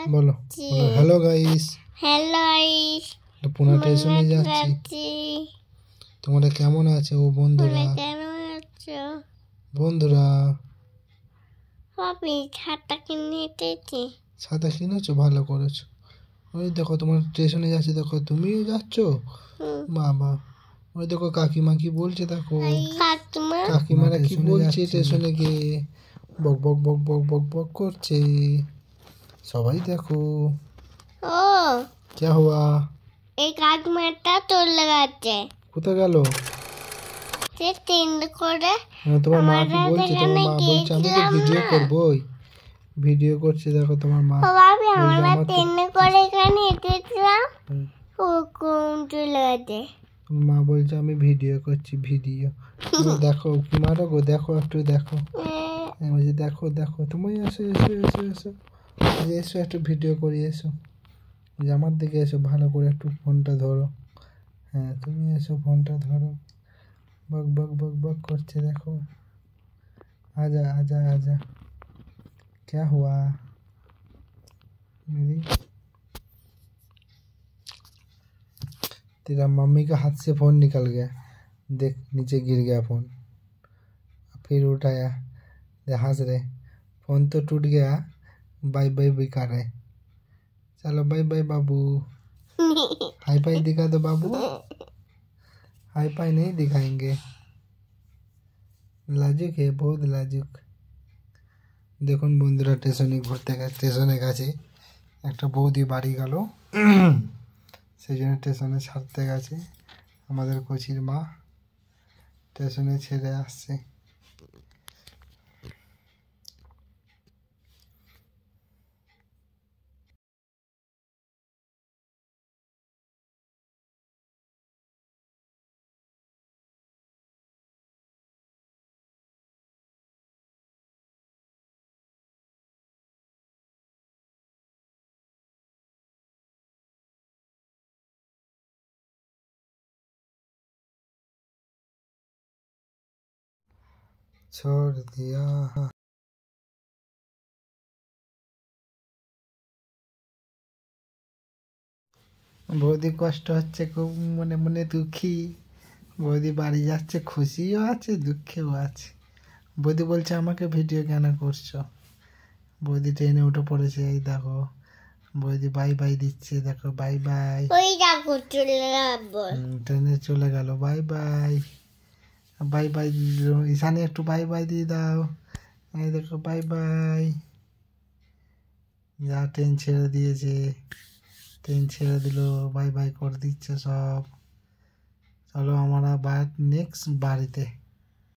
বলো hello guys. তো পুনা স্টেশনে যাচ্ছি। তোমরা কেমন আছো বন্ধুরা? ছাতা কিনেছো, ভালো করেছো। ওই দেখো তোমার স্টেশনে যাচ্ছে, দেখো তুমিও যাচ্ছ। বাবা, ওই দেখো কাকিমা কি বলছে, দেখো কাকিমারা কি বলছে স্টেশনে গিয়ে বক বক বক বক বক বক করছে। সবাই দেখো। क्या हुआ? एक आदमीটা চলে গেছে। কোথায় গেল? সে ট্রেন করে। তোমার মা কি বলছে? তোমার মা বলছে আমি তো ভিডিও করবই। ভিডিও করছে, দেখো তোমার মা। বাবা আমরা ট্রেন করে এখানে এসেছিলাম। ও কোন চলে গেছে। মা বলছে আমি ভিডিও করছি, ভিডিও। দেখো কি মারো গো, দেখো একটু দেখো। বলছি দেখো দেখো, তুমি এসো এসো এসো এসো এসো, একটু ভিডিও করি এসো। আমার দিকে এসো, ভালো করে একটু ফোনটা ধরো। হ্যাঁ তুমি এসো, ফোনটা ধরো। বক বক বক বক করছে, দেখো। आजा आजा आजा। क्या हुआ मेरी? तेरा मम्मी का हाथ से फोन निकल गया, देख नीचे गिर गया फोन। फिर उठाया, हंस रहे। फोन तो टूट गया, बाय बाय भी कर रहे। चलो बाय बाय बाबू। हाई फाई दिखा दो बाबू। हाई फाई नहीं दिखाएंगे, লাজুক है, बहुत লাজুক। দেখুন বন্ধুরা, স্টেশনে ঘুরতে গেছে, স্টেশনের কাছে একটা বৌদি বাড়ি গেল, সেই জন্য স্টেশনে ছাড়তে গেছে। আমাদের কোচির মা স্টেশনে ছেড়ে আসছে। छोड़ दिया। বৌদি কষ্ট হচ্ছে খুব, মনে মনে দুঃখী। বৌদি বাড়ি যাচ্ছে, খুশিও আছে দুঃখেও আছে। বৌদি বলছে আমাকে ভিডিও কেন করছো? বৌদি ট্রেনে উঠে পড়েছে, এই দেখো বৌদি বাই বাই দিচ্ছে, দেখো বাই বাই। ওই দেখো চলে গেল। ট্রেনে চলে গেল, bye bye. Bye bye Ishani একটু বাই বাই দিয়ে দাও। এই দেখো বাই বাই। যা ট্রেন ছেড়ে দিয়েছে, ট্রেন ছেড়ে দিল, বাই বাই করে দিচ্ছে সব। চলো আমরা নেক্সট বাড়িতে।